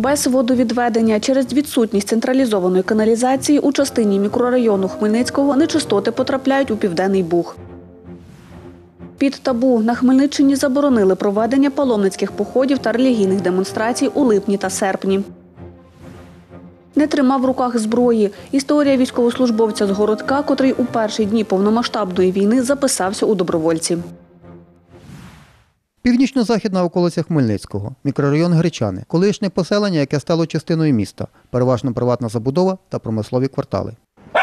Без водовідведення через відсутність централізованої каналізації у частині мікрорайону Хмельницького нечистоти потрапляють у Південний Буг. Під табу на Хмельниччині заборонили проведення паломницьких походів та релігійних демонстрацій у липні та серпні. Не тримав в руках зброї. Історія військовослужбовця з Городка, котрий у перші дні повномасштабної війни записався у добровольці. Північно-західна околиця Хмельницького, мікрорайон Гречани, колишнє поселення, яке стало частиною міста, переважно приватна забудова та промислові квартали.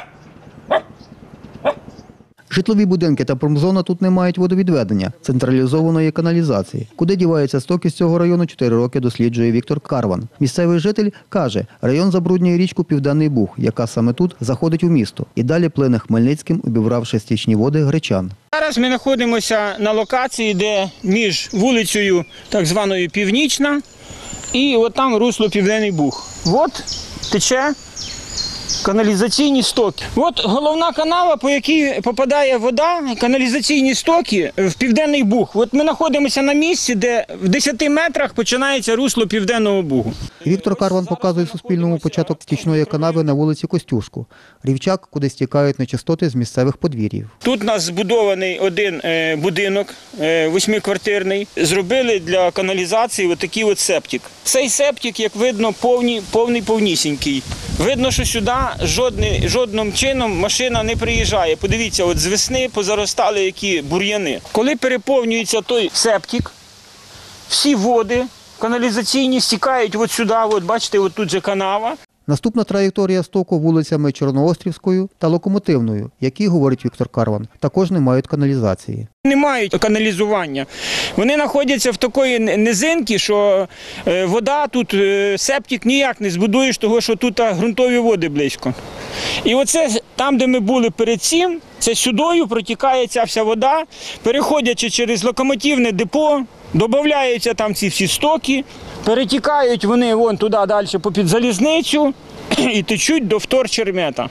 Житлові будинки та промзона тут не мають водовідведення, централізованої каналізації. Куди діваються стоки з цього району 4 роки досліджує Віктор Карван. Місцевий житель каже, район забруднює річку Південний Буг, яка саме тут заходить у місто. І далі плине Хмельницьким, обібравши стічні води Гречан. Зараз ми знаходимося на локації, де між вулицею так званою Північна і от там русло Південний Буг. От тече каналізаційні стоки. От головна канава, по якій попадає вода, каналізаційні стоки в Південний Буг. От ми знаходимося на місці, де в 10 метрах починається русло Південного Бугу. Віктор Карван показує Суспільному початок стічної канави на вулиці Костюшку. Рівчак, куди стікають нечистоти з місцевих подвір'їв. Тут у нас збудований один будинок 8-квартирний. Зробили для каналізації отакий от септик. Цей септик, як видно, повнісінький. Видно, що сюди жодним чином машина не приїжджає. Подивіться, от з весни позаростали які бур'яни. Коли переповнюється той септик, всі води каналізаційні стікають от сюди, от бачите, от тут же канава. Наступна траєкторія стоку вулицями Чорноострівською та Локомотивною, які, говорить Віктор Карван, також не мають каналізації. Не мають каналізування. Вони знаходяться в такої низинці, що вода тут, септик ніяк не збудуєш, тому що тут ґрунтові води близько. І оце там, де ми були перед цим, це сюдою протікає ця вся вода, переходячи через локомотивне депо, додаються там ці всі стоки, перетікають вони вон туди далі попід залізницю і течуть до вторчермета.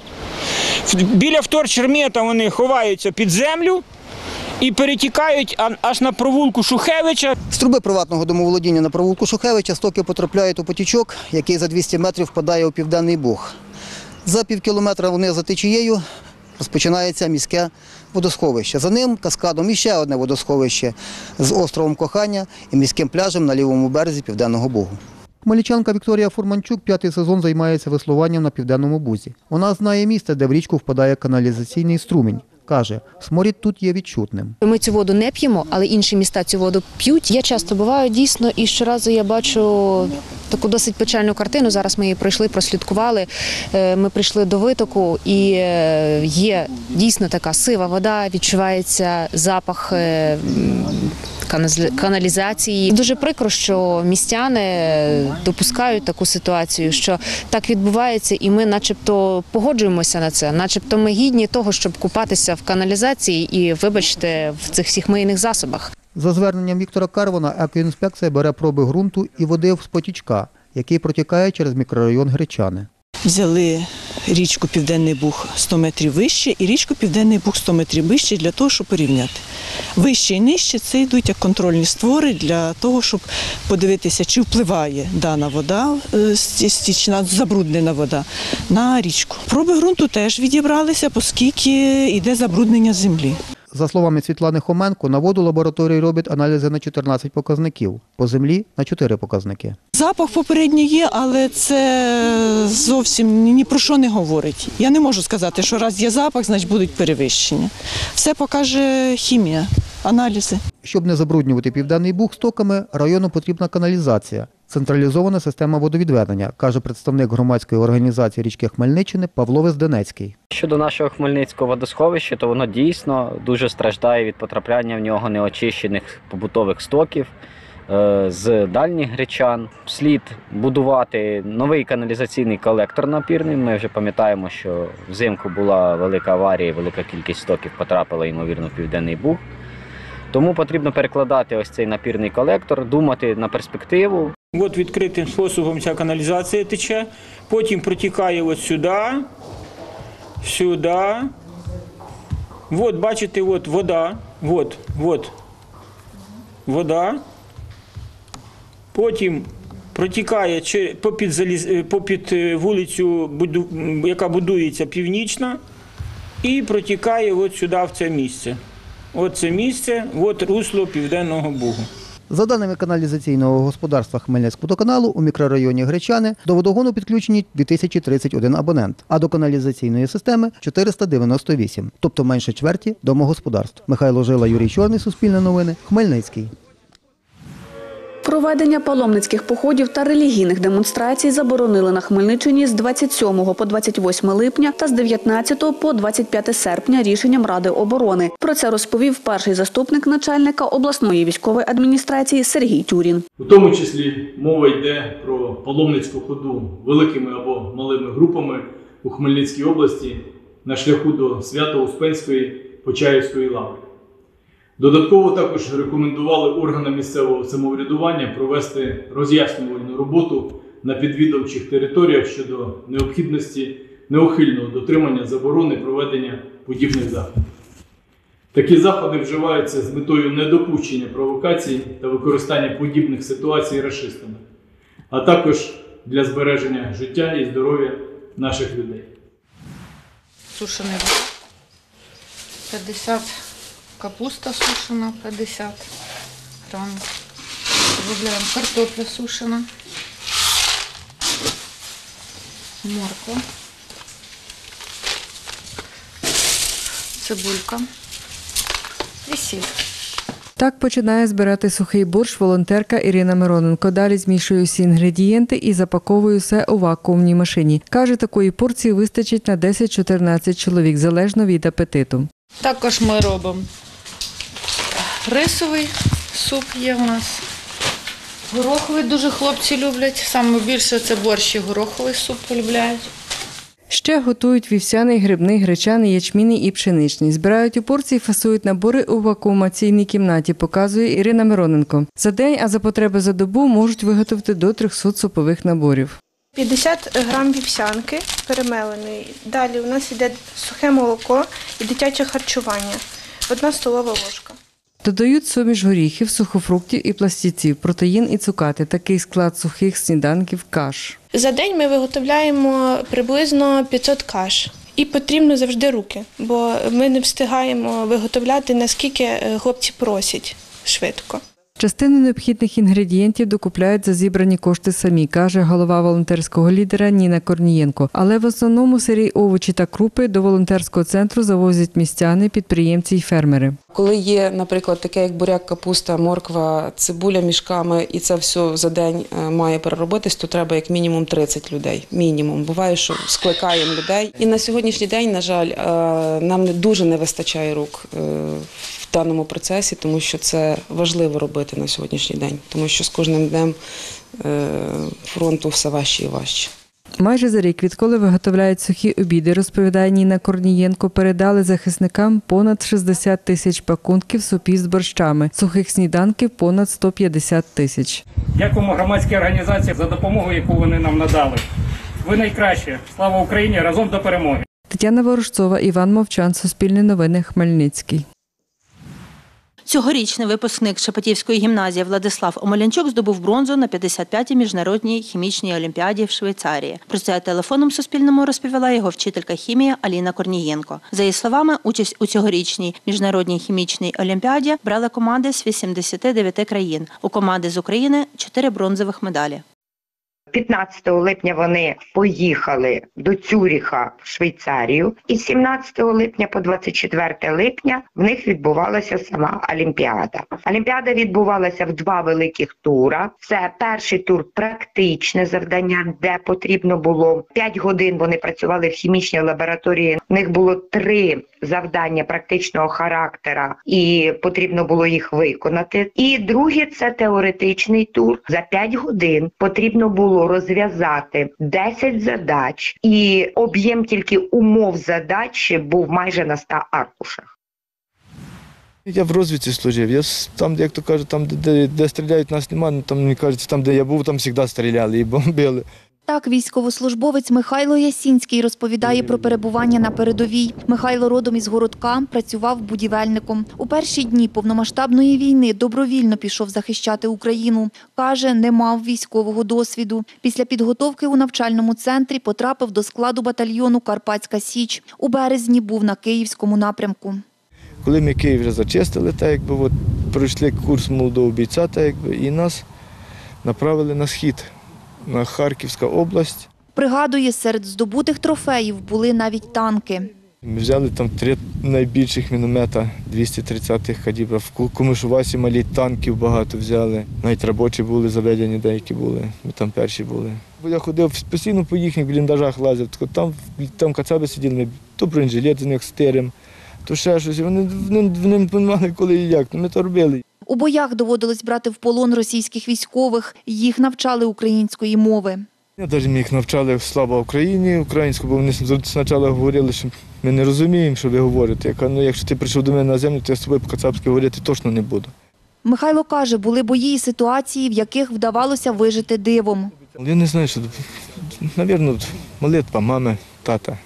Біля вторчермета вони ховаються під землю і перетікають аж на провулку Шухевича. З труби приватного домоволодіння на провулку Шухевича стоки потрапляють у потічок, який за 200 метрів впадає у Південний Буг. За півкілометра вниз за течією розпочинається міське водосховище. За ним каскадом іще одне водосховище з островом Кохання і міським пляжем на лівому березі Південного Бугу. Хмельничанка Вікторія Фурманчук 5-й сезон займається веслуванням на Південному Бузі. Вона знає місце, де в річку впадає каналізаційний струмінь. Каже, сморід тут є відчутним. Ми цю воду не п'ємо, але інші міста цю воду п'ють. Я часто буваю дійсно, і щоразу я бачу таку досить печальну картину. Зараз ми її пройшли, прослідкували. Ми прийшли до витоку і є дійсно така сива вода, відчувається запах каналізації. Дуже прикро, що містяни допускають таку ситуацію, що так відбувається, і ми начебто погоджуємося на це, начебто ми гідні того, щоб купатися в каналізації і, вибачте, в цих всіх мийних засобах. За зверненням Віктора Карвана, екоінспекція бере проби ґрунту і води з потічка, який протікає через мікрорайон Гречани. Взяли річку Південний Буг 100 метрів вище і річку Південний Буг 100 метрів вище для того, щоб порівняти. Вище і нижче це йдуть як контрольні створи для того, щоб подивитися, чи впливає дана вода, стічна, забруднена вода, на річку. Проби ґрунту теж відібралися, оскільки йде забруднення землі. За словами Світлани Хоменко, на воду лабораторії роблять аналізи на 14 показників, по землі – на 4 показники. Запах попередній є, але це зовсім ні про що не говорить. Я не можу сказати, що раз є запах, значить будуть перевищення. Все покаже хімія, аналізи. Щоб не забруднювати Південний Буг стоками, району потрібна каналізація. Централізована система водовідведення, каже представник громадської організації річки Хмельниччини Павло Везденецький. Щодо нашого Хмельницького водосховища, то воно дійсно дуже страждає від потрапляння в нього неочищених побутових стоків з дальніх Гречан. Слід будувати новий каналізаційний колектор напірний. Ми вже пам'ятаємо, що взимку була велика аварія, велика кількість стоків потрапила, ймовірно, в Південний Буг. Тому потрібно перекладати ось цей напірний колектор, думати на перспективу. От відкритим способом ця каналізація тече, потім протікає от сюди, сюди. От, бачите, от вода, от, вода. Потім протікає попід вулицю, яка будується Північна, і протікає от сюди, в це місце. От це місце, от русло Південного Бугу. За даними каналізаційного господарства Хмельницькводоканалу, у мікрорайоні Гречани до водогону підключені 2031 абонент, а до каналізаційної системи – 498, тобто менше чверті домогосподарств. Михайло Жила, Юрій Чорний, Суспільне новини, Хмельницький. Проведення паломницьких походів та релігійних демонстрацій заборонили на Хмельниччині з 27 по 28 липня та з 19 по 25 серпня рішенням Ради оборони. Про це розповів перший заступник начальника обласної військової адміністрації Сергій Тюрін. У тому числі мова йде про паломницьку ходу великими або малими групами у Хмельницькій області на шляху до Свято-Успенської Почаївської лаври. Додатково також рекомендували органам місцевого самоврядування провести роз'яснювальну роботу на підвідомчих територіях щодо необхідності неухильного дотримання заборони проведення подібних заходів. Такі заходи вживаються з метою недопущення провокацій та використання подібних ситуацій рашистами, а також для збереження життя і здоров'я наших людей. Сушений лук 50, капуста сушена 50 грам, добавляем картопля сушена, морква, цибулька і сіль. Так починає збирати сухий борщ волонтерка Ірина Мироненко. Далі змішує всі інгредієнти і запаковує все у вакуумній машині. Каже, такої порції вистачить на 10-14 чоловік, залежно від апетиту. Також ми робимо рисовий суп є в нас. Гороховий дуже хлопці люблять. Саме більше це борщ і гороховий суп полюбляють. Ще готують вівсяний, грибний, гречаний, ячмінний і пшеничний. Збирають у порції, фасують набори у вакуумаційній кімнаті, показує Ірина Мироненко. За день, а за потреби за добу можуть виготовити до 300 супових наборів. 50 грам вівсянки перемеленої. Далі у нас йде сухе молоко і дитяче харчування. 1 столова ложка. Додають суміш горіхів, сухофруктів і пластівців, протеїн і цукати. Такий склад сухих сніданків каш. За день ми виготовляємо приблизно 500 каш. І потрібно завжди руки, бо ми не встигаємо виготовляти, наскільки хлопці просять швидко. Частину необхідних інгредієнтів докупляють за зібрані кошти самі, каже голова волонтерського лідера Ніна Корнієнко. Але в основному сирі, овочі та крупи до волонтерського центру завозять містяни, підприємці й фермери. Коли є, наприклад, таке як буряк, капуста, морква, цибуля мішками, і це все за день має переробитись, то треба як мінімум 30 людей. Мінімум. Буває, що скликаємо людей. І на сьогоднішній день, на жаль, нам дуже не вистачає рук в даному процесі, тому що це важливо робити на сьогоднішній день, тому що з кожним днем фронту все важче і важче. Майже за рік, відколи виготовляють сухі обіди, розповідає Ніна Корнієнко, передали захисникам понад 60 тисяч пакунків супів з борщами, сухих сніданків понад 150 тисяч. Дякуємо громадській організації за допомогу, яку вони нам надали. Ви найкращі. Слава Україні! Разом до перемоги! Тетяна Ворожцова, Іван Мовчан, Суспільне новини, Хмельницький. Цьогорічний випускник Шепетівської гімназії Владислав Омелянчук здобув бронзу на 55-й міжнародній хімічній олімпіаді в Швейцарії. Про це телефоном Суспільному розповіла його вчителька хімії Аліна Корнієнко. За її словами, участь у цьогорічній міжнародній хімічній олімпіаді брали команди з 89 країн. У команди з України 4 бронзових медалі. 15 липня вони поїхали до Цюріха в Швейцарію, і з 17 липня по 24 липня в них відбувалася сама Олімпіада. Олімпіада відбувалася в 2 великих тура. Це перший тур – практичне завдання, де потрібно було 5 годин вони працювали в хімічній лабораторії. В них було 3 завдання практичного характера і потрібно було їх виконати. І друге – це теоретичний тур. За 5 годин потрібно було розв'язати 10 задач, і об'єм тільки умов задач був майже на 100 аркушах. Я в розвідці служив. Я там, як то кажуть, там, де стріляють, нас немає, там, мені кажуть, там, де я був, там завжди стріляли і бомбили. Так, військовослужбовець Михайло Ясінський розповідає про перебування на передовій. Михайло родом із Городка, працював будівельником. У перші дні повномасштабної війни добровільно пішов захищати Україну. Каже, не мав військового досвіду. Після підготовки у навчальному центрі потрапив до складу батальйону «Карпатська Січ». У березні був на Київському напрямку. Коли ми Київ вже зачистили, пройшли курс молодого бійця, і нас направили на схід, на Харківську область. Пригадує, серед здобутих трофеїв були навіть танки. Ми взяли там 3 найбільших міномета 230-х калібрів. В Комишувасі малі танків багато взяли. Навіть робочі були заведені, деякі були. Ми там перші були. Я ходив постійно по їхніх бліндажах лазив. Там кацаби сиділи, ми то бронежилет з них стирим, то ще щось. Вони не розуміли, коли і як. Ми то робили. У боях доводилось брати в полон російських військових. Їх навчали української мови. Навіть ми їх навчали «Слава Україні» українську, бо вони спочатку говорили, що ми не розуміємо, що ви говорите. Я кажу, якщо ти прийшов до мене на землю, то я з тобою по-кацапськи говорити точно не буду. Михайло каже, були бої і ситуації, в яких вдавалося вижити дивом. Я не знаю, що, мабуть, молитва мами, тата.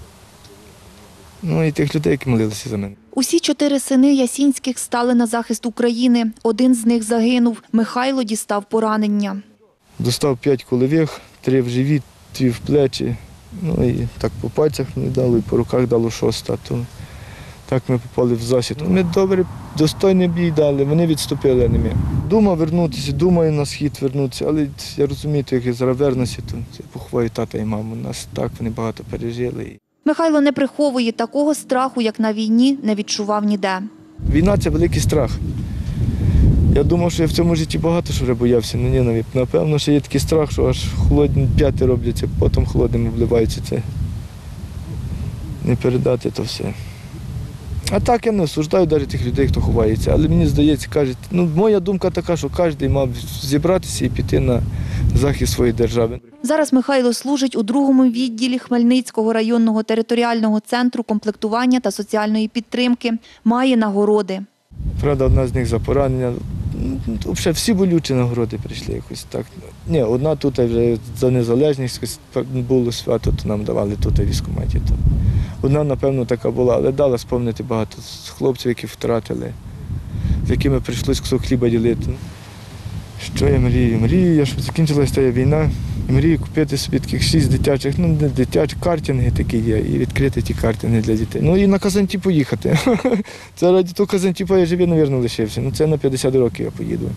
І тих людей, які молилися за мене. Усі 4 сини Ясінських стали на захист України. Один з них загинув. Михайло дістав поранення. Достав 5 кулевих, 3 в живіт, 2 в плечі. І так по пальцях мені дало, і по руках дало 6. Так ми попали в засідку. Ми добре, достойний бій дали, вони відступили, а не ми. Думав вернутися, думаю на схід вернутися, але я розумію, як я зараз вернуся, то я поховаю тата і маму. Нас так вони багато пережили. Михайло не приховує, такого страху, як на війні, не відчував ніде. Війна – це великий страх. Я думав, що я в цьому житті багато що вже боявся, але ні, напевно, що є такий страх, що аж холодні п'яти робляться, потім холодним обливаються. Це не передати то все. А так я не осуждаю навіть тих людей, хто ховається, але мені здається, кажуть, моя думка така, що кожен мав зібратися і піти на захист своєї держави. Зараз Михайло служить у 2-му відділі Хмельницького районного територіального центру комплектування та соціальної підтримки. Має нагороди. Правда, одна з них за поранення. Взагалі всі болючі нагороди прийшли якось так. Ні, одна тут вже за незалежність було свято, то нам давали тут у військкоматі. Одна, напевно, така була, але дала спомнити багато хлопців, які втратили, з якими прийшлось кусок хліба ділити. Що я мрію? Мрію, щоб закінчилася та війна. І мрію купити собі таких 6 дитячих, дитячі картинги такі є, і відкрити ті картинги для дітей. І на Казантіп поїхати. Це раді того Казантіпа я живі, мабуть, лишився. Це на 50 років я поїду.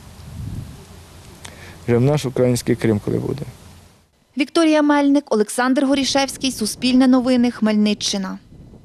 Вже в наш український Крим, коли буде. Вікторія Мельник, Олександр Горішевський, Суспільне новини, Хмельниччина.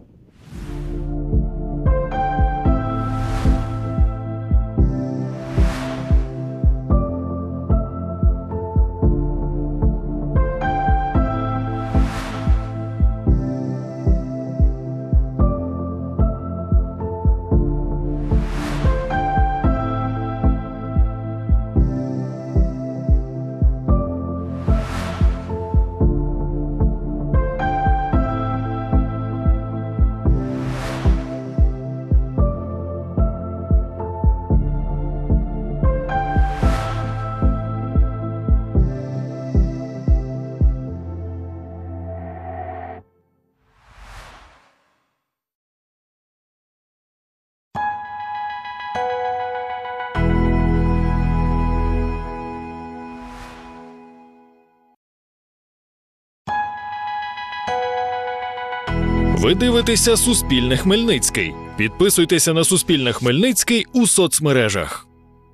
Ви дивитеся «Суспільне Хмельницький». Підписуйтеся на «Суспільне Хмельницький» у соцмережах.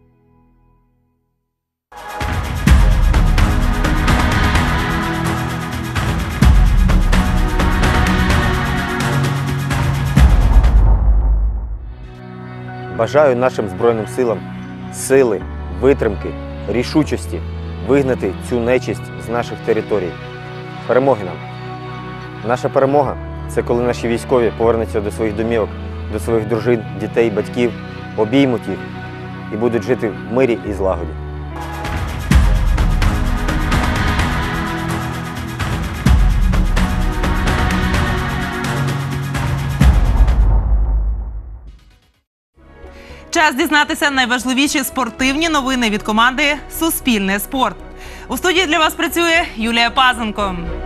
Бажаю нашим Збройним силам сили, витримки, рішучості вигнати цю нечисть з наших територій. Перемоги нам! Наша перемога – це коли наші військові повернуться до своїх домівок, до своїх дружин, дітей, батьків, обіймуть їх і будуть жити в мирі і злагоді. Час дізнатися найважливіші спортивні новини від команди «Суспільне спорт». У студії для вас працює Юлія Пазенко.